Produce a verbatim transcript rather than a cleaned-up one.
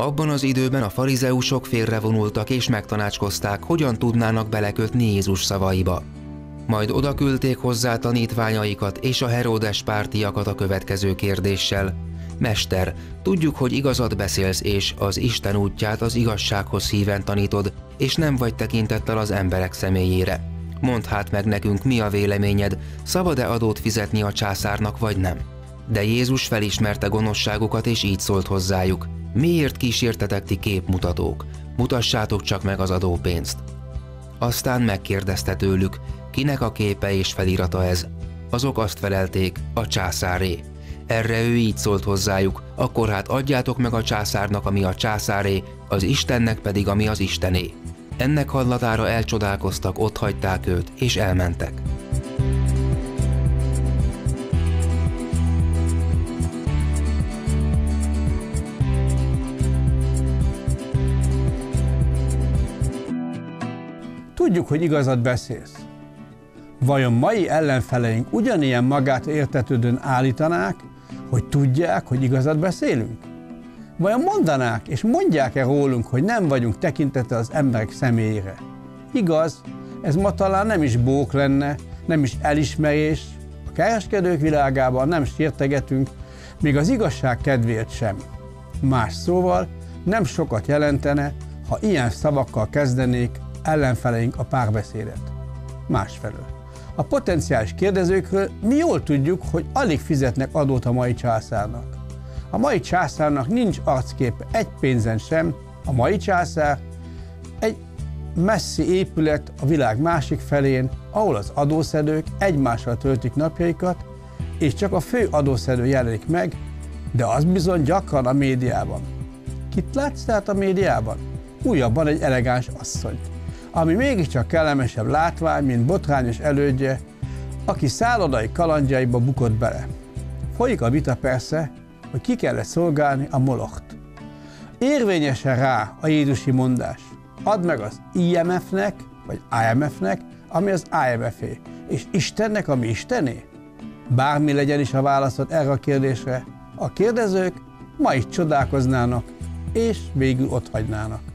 Abban az időben a farizeusok félrevonultak és megtanácskozták, hogyan tudnának belekötni Jézus szavaiba. Majd odaküldték hozzá tanítványaikat és a Heródes pártiakat a következő kérdéssel: Mester, tudjuk, hogy igazat beszélsz, és az Isten útját az igazsághoz híven tanítod, és nem vagy tekintettel az emberek személyére. Mondd hát meg nekünk, mi a véleményed, szabad-e adót fizetni a császárnak, vagy nem? De Jézus felismerte gonoszságukat, és így szólt hozzájuk: Miért kísértetek ti képmutatók? Mutassátok csak meg az adópénzt. Aztán megkérdezte tőlük: Kinek a képe és felirata ez? Azok azt felelték: A császáré. Erre ő így szólt hozzájuk: Akkor hát adjátok meg a császárnak, ami a császáré, az Istennek pedig, ami az Istené. Ennek hallatára elcsodálkoztak, otthagyták őt, és elmentek. Tudjuk, hogy igazat beszélsz. Vajon mai ellenfeleink ugyanilyen magát értetődően állítanák, hogy tudják, hogy igazat beszélünk? Vajon mondanák és mondják-e rólunk, hogy nem vagyunk tekintettel az emberek személyére? Igaz, ez ma talán nem is bók lenne, nem is elismerés, a kereskedők világában nem sértegetünk, még az igazság kedvéért sem. Más szóval nem sokat jelentene, ha ilyen szavakkal kezdenék ellenfeleink a párbeszédet. Másfelől, a potenciális kérdezőkről mi jól tudjuk, hogy alig fizetnek adót a mai császárnak. A mai császárnak nincs arcképe egy pénzen sem, a mai császár egy messzi épület a világ másik felén, ahol az adószedők egymással töltik napjaikat, és csak a fő adószedő jelenik meg, de az bizony gyakran a médiában. Kit látsz tehát a médiában? Újabban egy elegáns asszonyt, ami mégiscsak kellemesebb látvány, mint botrányos elődje, aki szállodai kalandjaiba bukott bele. Folyik a vita persze, hogy ki kellett szolgálni a Molocht. Érvényesen rá a jézusi mondás: add meg az I M F-nek, vagy I M F-nek, ami az I M F-é, és Istennek, ami Istené? Bármi legyen is a válaszod erre a kérdésre, a kérdezők ma is csodálkoznának, és végül otthagynának.